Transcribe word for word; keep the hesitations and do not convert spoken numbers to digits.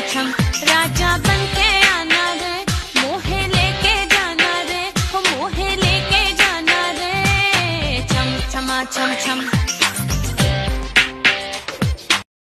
छम राजा बन के आना रे, मोहे लेके जाना रे, हो मोहे लेके जाना रे, छम छमा छम छम।